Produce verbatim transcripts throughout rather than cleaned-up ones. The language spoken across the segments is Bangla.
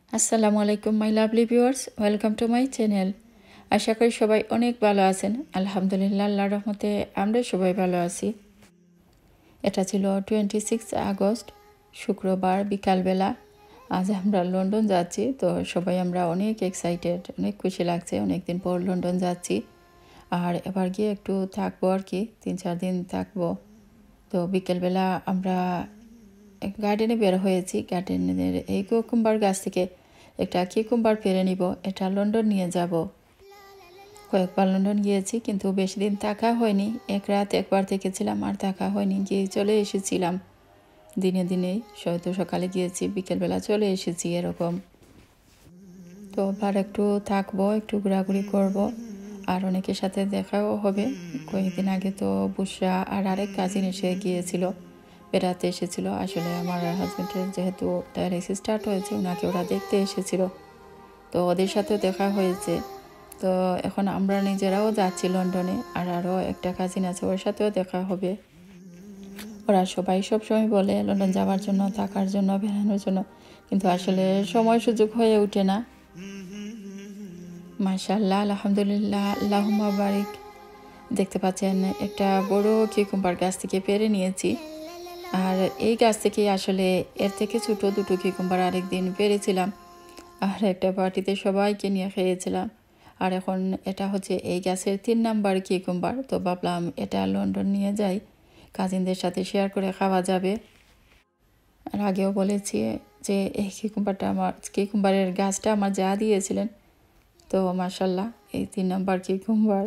আসসালামু আলাইকুম my lovely viewers, welcome to my channel. আশা করি সবাই অনেক ভালো আছেন। আলহামদুলিল্লাহ, আল্লাহর রহমতে আমরা সবাই ভালো আছি। এটা ছিল টোয়েন্টি সিক্স আগস্ট, শুক্রবার বিকালবেলা। আজ আমরা লন্ডন যাচ্ছি, তো সবাই আমরা অনেক এক্সাইটেড, অনেক খুশি লাগছে। অনেক দিন পর লন্ডন যাচ্ছি, আর এবার গিয়ে একটু থাকবো আর কি, তিন চার দিন থাকবো। তো বিকেলবেলা আমরা গার্ডেনে বের হয়েছি। গার্ডেনের এই কিউকাম্বার গাছ থেকে একটা কিউকাম্বার পেরে নিব, এটা লন্ডন নিয়ে যাব। কয়েকবার লন্ডন গিয়েছি, কিন্তু বেশি দিন থাকা হয়নি। এক রাত একবার থেকেছিলাম, আর থাকা হয়নি, গিয়ে চলে এসেছিলাম দিনে দিনেই। হয়তো সকালে গিয়েছি, বিকেলবেলা চলে এসেছি এরকম। তো আবার একটু থাকবো, একটু ঘোরাঘুরি করব, আর অনেকের সাথে দেখাও হবে। কয়েকদিন আগে তো বুসরা আর আরেক কাজিন এসে গিয়েছিল, বেড়াতে এসেছিল। আসলে আমার হাজব্যান্ডের যেহেতু ডায়ালিসিস স্টার্ট হয়েছে, ওনাকে ওরা দেখতে এসেছিল, তো ওদের সাথেও দেখা হয়েছে। তো এখন আমরা নিজেরাও যাচ্ছি লন্ডনে, আর আরও একটা কাজিন আছে, ওর সাথেও দেখা হবে। ওরা সবাই সবসময় বলে লন্ডন যাওয়ার জন্য, থাকার জন্য, বেড়ানোর জন্য, কিন্তু আসলে সময় সুযোগ হয়ে ওঠে না। মাশাআল্লাহ, আলহামদুলিল্লাহ, আল্লাহুম্মা বারিক। দেখতে পাচ্ছেন একটা বড় কিউকাম্বার গাছ থেকে পেরে নিয়েছি। আর এই গাছ থেকে আসলে এর থেকে ছোটো দুটো কিউকাম্বার আরেকদিন পেরেছিলাম, আর একটা পার্টিতে সবাইকে নিয়ে খেয়েছিলাম। আর এখন এটা হচ্ছে এই গাছের তিন নাম্বার কিউকাম্বার। তো ভাবলাম এটা লন্ডন নিয়ে যাই, কাজিনদের সাথে শেয়ার করে খাওয়া যাবে। আর আগেও বলেছি যে এই কিউকাম্বারটা আমার, কিউকাম্বারের গাছটা আমার যা দিয়েছিলেন। তো মাশাআল্লাহ, এই তিন নাম্বার কিউকাম্বার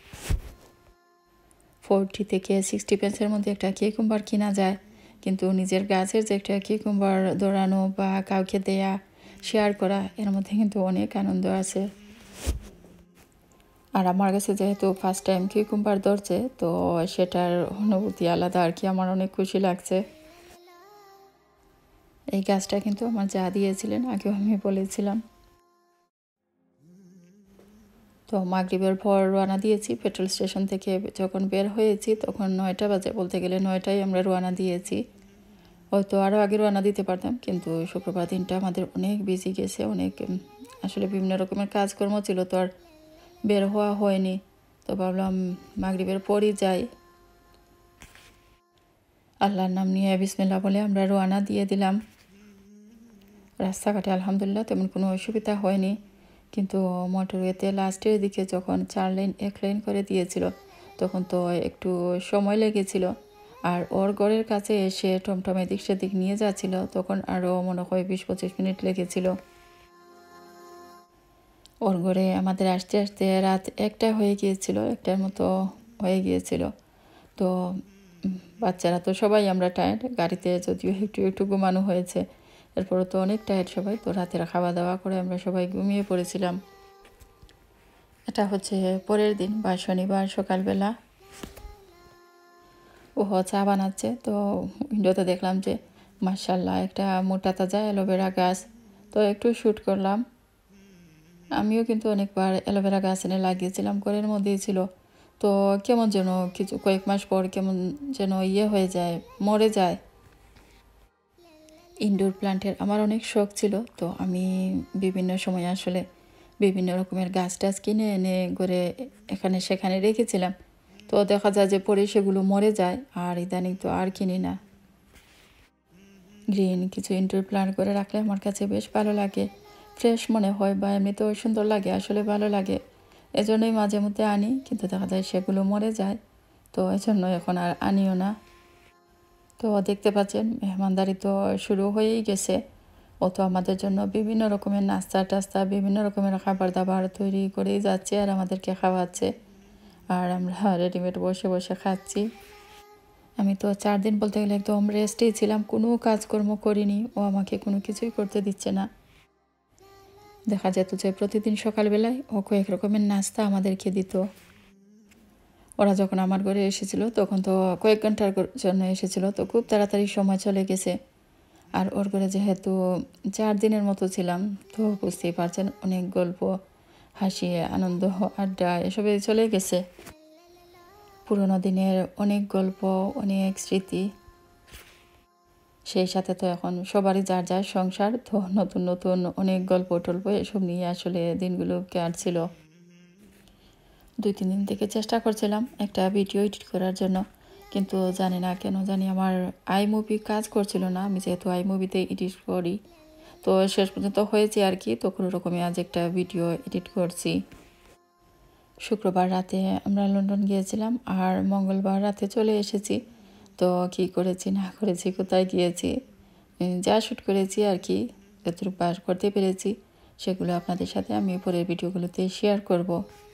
ফোরটি থেকে সিক্সটি পেন্সের মধ্যে একটা কিউকাম্বার কিনা যায়, কিন্তু নিজের গাছের যে একটা কিউকাম্বার দৌড়ানো বা কাউকে দেয়া, শেয়ার করা, এর মধ্যে কিন্তু অনেক আনন্দ আছে। আর আমার কাছে যেহেতু ফার্স্ট টাইম কিউকাম্বার ধরছে, তো সেটার অনুভূতি আলাদা আর কি, আমার অনেক খুশি লাগছে। এই গাছটা কিন্তু আমার যা দিয়েছিলেন, আগেও আমি বলেছিলাম। তো মাগরিবের পর রওনা দিয়েছি পেট্রোল স্টেশন থেকে। যখন বের হয়েছি তখন নয়টা বাজে, বলতে গেলে নয়টায় আমরা রওনা দিয়েছি। হয়তো আরও আগে রওনা দিতে পারতাম, কিন্তু শুক্রবার দিনটা আমাদের অনেক বিজি গেছে, অনেক আসলে বিভিন্ন রকমের কাজকর্ম ছিল, তো আর বের হওয়া হয়নি। তো ভাবলাম মাগরিবের পরই যাই। আল্লাহর নাম নিয়ে বিসমিল্লাহ বলে আমরা রওনা দিয়ে দিলাম। রাস্তাঘাটে আলহামদুলিল্লাহ তেমন কোনো অসুবিধা হয়নি, কিন্তু মোটরওয়েতে লাস্টের দিকে যখন চার লেন এক লেন করে দিয়েছিল, তখন তো একটু সময় লেগেছিল। আর ওর ঘরের কাছে এসে টমটম এদিক সেদিক নিয়ে যাচ্ছিল, তখন আরও মনে হয় বিশ পঁচিশ মিনিট লেগেছিল। ওর ঘরে আমাদের আসতে আসতে রাত একটা হয়ে গিয়েছিল, একটার মতো হয়ে গিয়েছিল। তো বাচ্চারা তো সবাই আমরা টায়ার্ড, গাড়িতে যদিও একটু একটু ঘুমানো হয়েছে, এরপরও তো অনেক টায়ার্ড সবাই। তো রাতের খাওয়া দাওয়া করে আমরা সবাই ঘুমিয়ে পড়েছিলাম। এটা হচ্ছে পরের দিন বা শনিবার সকালবেলা। ও চা বানাচ্ছে, তো উইন্ডোতে দেখলাম যে মাশাআল্লাহ একটা মোটা তাজা অ্যালোভেরা গাছ, তো একটু শ্যুট করলাম। আমিও কিন্তু অনেকবার অ্যালোভেরা গাছ এনে লাগিয়েছিলাম, ঘরের মধ্যেই ছিল। তো কেমন যেন কিছু কয়েক মাস পর কেমন যেন ইয়ে হয়ে যায়, মরে যায়। ইনডোর প্ল্যান্টের আমার অনেক শখ ছিল, তো আমি বিভিন্ন সময় আসলে বিভিন্ন রকমের গাছ টাছ কিনে এনে ঘরে এখানে সেখানে রেখেছিলাম। তো দেখা যায় যে পরে সেগুলো মরে যায়, আর ইদানিং তো আর কিনি না। গ্রিন কিছু ইনডোর প্ল্যান্ট করে রাখলে আমার কাছে বেশ ভালো লাগে, ফ্রেশ মনে হয়, বা এমনিতেও সুন্দর লাগে, আসলে ভালো লাগে। এজন্যই মাঝে মধ্যে আনি, কিন্তু দেখা যায় সেগুলো মরে যায়, তো এজন্য এখন আর আনিও না। তো দেখতে পাচ্ছেন মেহমানদারি তো শুরু হয়েই গেছে। ও তো আমাদের জন্য বিভিন্ন রকমের নাস্তা টাস্তা, বিভিন্ন রকমের খাবার দাবার তৈরি করেই যাচ্ছে, আর আমাদেরকে খাওয়াচ্ছে, আর আমরা রেডিমেড বসে বসে খাচ্ছি। আমি তো চার দিন বলতে গেলে একদম রেস্টেই ছিলাম, কোনো কাজকর্ম করিনি। ও আমাকে কোনো কিছুই করতে দিচ্ছে না। দেখা যেত যে প্রতিদিন সকালবেলায় ও কয়েক রকমের নাস্তা আমাদেরকে দিত। ওরা যখন আমার ঘরে এসেছিল তখন তো কয়েক ঘন্টার জন্য এসেছিল, তো খুব তাড়াতাড়ি সময় চলে গেছে। আর ওর ঘরে যেহেতু চার দিনের মতো ছিলাম, তো বুঝতেই পারছেন অনেক গল্প, হাসি, আনন্দ, আড্ডা এসবে চলে গেছে। পুরোনো দিনের অনেক গল্প, অনেক স্মৃতি। সেই সাথে তো এখন সবারই যার যার সংসার, তো নতুন নতুন অনেক গল্প টল্প এসব নিয়ে আসলে দিনগুলো কাটছিল। দুই তিন দিন থেকে চেষ্টা করছিলাম একটা ভিডিও এডিট করার জন্য, কিন্তু জানি না কেন জানি আমার আই মুভি কাজ করছিল না। আমি যেহেতু আই মুভিতে এডিট করি, তো শেষ পর্যন্ত হয়েছে আর কি। তো কোনো রকমে আজ একটা ভিডিও এডিট করছি। শুক্রবার রাতে আমরা লন্ডন গিয়েছিলাম আর মঙ্গলবার রাতে চলে এসেছি। তো কি করেছি না করেছি, কোথায় গিয়েছি, যা শ্যুট করেছি আর কি, যতটুকু পার করতে পেরেছি সেগুলো আপনাদের সাথে আমি পরের ভিডিওগুলোতে শেয়ার করব।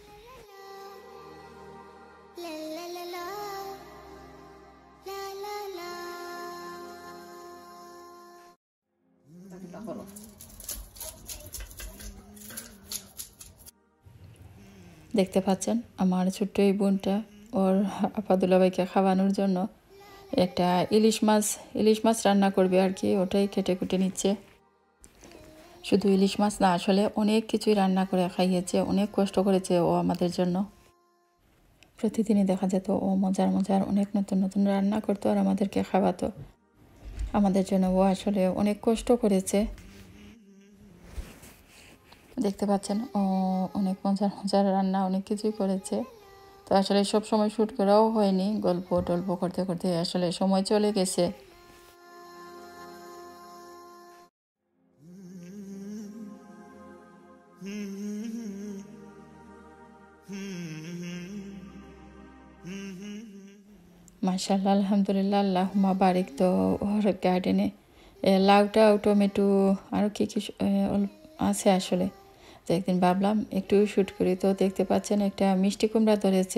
দেখতে পাচ্ছেন আমার ছোট্ট এই বোনটা ওর আপা দুলাভাইকে খাওয়ানোর জন্য একটা ইলিশ মাছ ইলিশ মাছ রান্না করবে আর কি, ওটাই কেটে কুটে নিচ্ছে। শুধু ইলিশ মাছ না, আসলে অনেক কিছুই রান্না করে খাইয়েছে, অনেক কষ্ট করেছে ও আমাদের জন্য। প্রতিদিনই দেখা যেত ও মজার মজার অনেক নতুন নতুন রান্না করতো আর আমাদেরকে খাওয়াতো। আমাদের জন্য ও আসলে অনেক কষ্ট করেছে। দেখতে পাচ্ছেন ও অনেক মজার মজার রান্না অনেক কিছুই করেছে। তো আসলে সব সময় শ্যুট করাও হয়নি, গল্প টল্প করতে করতে আসলে সময় চলে গেছে। মাশাআল্লাহ, আলহামদুলিল্লাহ, আল্লাহুম্মা বারিক। তো ওর গার্ডেনে লাউটা, টমেটো আরও কী কী আছে আসলে। তো একদিন ভাবলাম একটু শ্যুট করি। তো দেখতে পাচ্ছেন একটা মিষ্টি কুমড়া ধরেছে,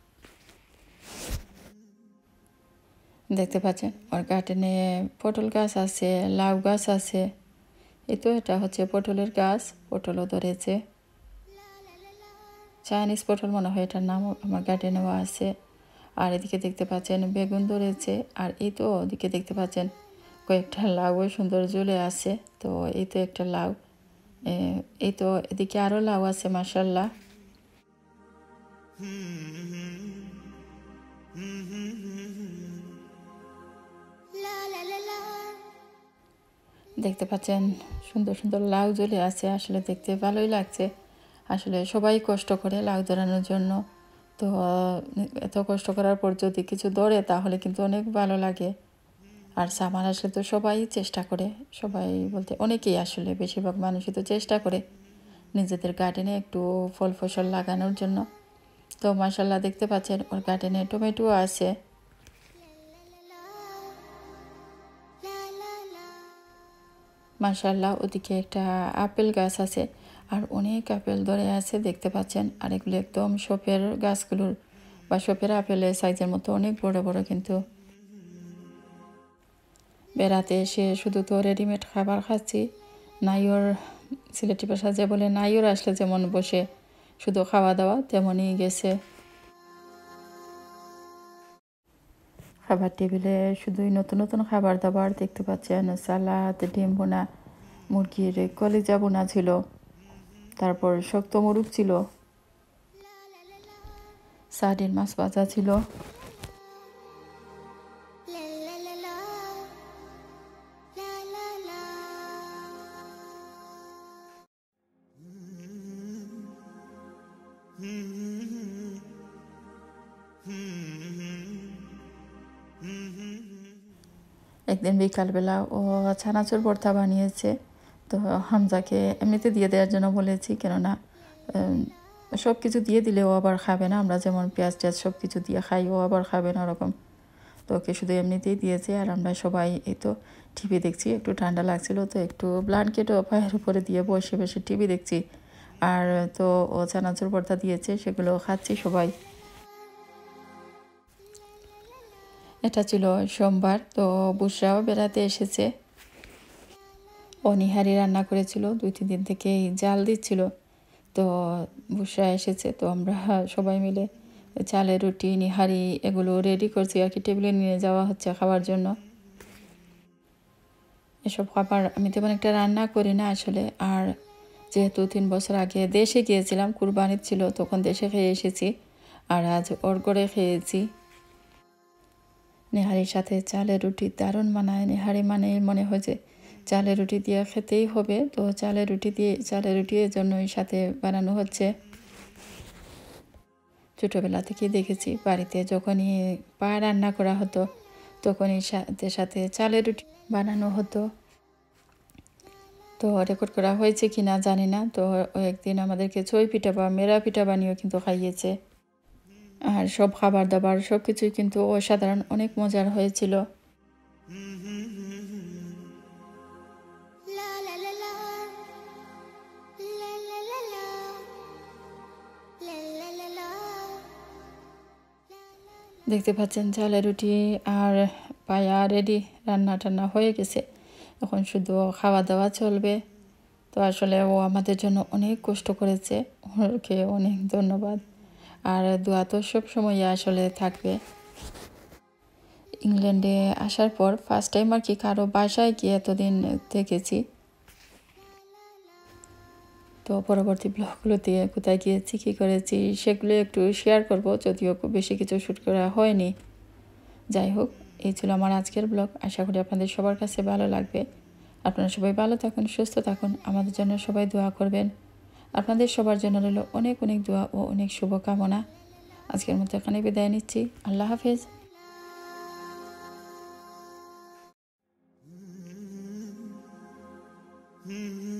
দেখতে পাচ্ছেন। ওর গার্ডেনে পটল গাছ আছে, লাউ গাছ আছে। এই তো এটা হচ্ছে পটলের গাছ, পটলও ধরেছে, চাইনিজ পটল মনে হয় এটার নাম, আমার গার্ডেনেও আছে। আর এদিকে দেখতে পাচ্ছেন বেগুন ধরেছে। আর এই তো ওদিকে দেখতে পাচ্ছেন কয়েকটা লাউ সুন্দর ঝুলে আছে। তো এই তো একটা লাউ, এই তো এদিকে আরও লাউ আছে মাশাআল্লাহ। দেখতে পাচ্ছেন সুন্দর সুন্দর লাউ ঝুলে আছে, আসলে দেখতে ভালোই লাগছে। আসলে সবাই কষ্ট করে লাউ ধরানোর জন্য। তো এত কষ্ট করার পর যদি কিছু ধরে তাহলে কিন্তু অনেক ভালো লাগে। আর সামার আসলে তো সবাই চেষ্টা করে, সবাই বলতে অনেকেই আসলে বেশিরভাগ মানুষই তো চেষ্টা করে নিজেদের গার্ডেনে একটু ফল ফসল লাগানোর জন্য। তো মাশাআল্লাহ দেখতে পাচ্ছেন ওর গার্ডেনে টমেটো আছে। মাশাআল্লাহ ওদিকে একটা আপেল গাছ আছে আর অনেক আপেল ধরে আছে দেখতে পাচ্ছেন। আর এগুলো একদম শপের গাছগুলোর বা শপের আপেলের সাইজের মতো অনেক বড় বড়। কিন্তু বেড়াতে এসে শুধু তো রেডিমেড খাবার খাচ্ছি। নাইওর সিলেটি ভাষা যে বলে নাইওর আসলে যেমন বসে শুধু খাওয়া দাওয়া, তেমনই গেছে। খাবার টেবিলে শুধুই নতুন নতুন খাবার দাবার দেখতে পাচ্ছেন, সালাদ, ডিম বোনা, মুরগির কলিজা বোনা ছিল, তারপর শক্ত মুরগ ছিল, সার্ডিন মাছ ভাজা ছিল। একদিন বিকালবেলা ও ছানাচুর ভর্তা বানিয়েছে। তো হামজাকে এমনিতে দিয়ে দেওয়ার জন্য বলেছি, কেননা সব কিছু দিয়ে দিলে ও আবার খাবে না। আমরা যেমন পেঁয়াজ টেয়াজ সব কিছু দিয়ে খাই, ও আবার খাবে না ওরকম। তো ওকে শুধু এমনিতেই দিয়েছে। আর আমরা সবাই এই তো টিভি দেখছি, একটু ঠান্ডা লাগছিল তো একটু ব্ল্যাঙ্কেটও পায়ের উপরে দিয়ে বসে বসে টিভি দেখছি। আর তো ও চানাচুর ভর্তা দিয়েছে, সেগুলো খাচ্ছি সবাই। এটা ছিল সোমবার। তো বুসরাও বেড়াতে এসেছে, ও নিহারি রান্না করেছিল, দুই তিন দিন থেকেই জাল দিচ্ছিল। তো বুসরা এসেছে, তো আমরা সবাই মিলে চালের রুটি, নিহারি এগুলো রেডি করছি আর কি, টেবিলে নিয়ে যাওয়া হচ্ছে খাওয়ার জন্য। এসব খাবার আমি তেমন একটা রান্না করি না আসলে। আর যেহেতু তিন বছর আগে দেশে গিয়েছিলাম, কুরবানি ছিল, তখন দেশে খেয়ে এসেছি, আর আজ ওর করে খেয়েছি। নেহারির সাথে চালের রুটি দারুণ মানায়। নেহারি মানে মনে হয় যে চালের রুটি দিয়ে খেতেই হবে, তো চালের রুটি দিয়ে চালের রুটি এর জন্যই সাথে বানানো হচ্ছে। ছোটোবেলা থেকেই দেখেছি বাড়িতে যখনই পা রান্না করা হতো তখনই সাথে সাথে চালের রুটি বানানো হতো। তো রেকর্ড করা হয়েছে কি না জানি না। তো একদিন আমাদেরকে চই পিঠা বা মেরা পিঠা বানিয়েও কিন্তু খাইয়েছে। আর সব খাবার দাবার সব কিছুই কিন্তু অসাধারণ, অনেক মজার হয়েছিল। দেখতে পাচ্ছেন চালের রুটি আর পায়া রেডি, রান্না টান্না হয়ে গেছে, এখন শুধু খাওয়া দাওয়া চলবে। তো আসলে ও আমাদের জন্য অনেক কষ্ট করেছে, ওকে অনেক ধন্যবাদ। আর দোয়া তো সবসময় আসলে থাকবে। ইংল্যান্ডে আসার পর ফার্স্ট টাইম আর কি কারো বাসায় গিয়ে এতদিন থেকেছি। তো পরবর্তী ব্লগগুলোতে কোথায় গিয়েছি কী করেছি সেগুলো একটু শেয়ার করব, যদিও খুব বেশি কিছু শ্যুট করা হয়নি। যাই হোক, এই ছিল আমার আজকের ব্লগ। আশা করি আপনাদের সবার কাছে ভালো লাগবে। আপনারা সবাই ভালো থাকুন, সুস্থ থাকুন, আমাদের জন্য সবাই দোয়া করবেন। আপনাদের সবার জন্য রইল অনেক অনেক দোয়া ও অনেক শুভকামনা। আজকের মতো এখানে বিদায় নিচ্ছি। আল্লাহ হাফেজ।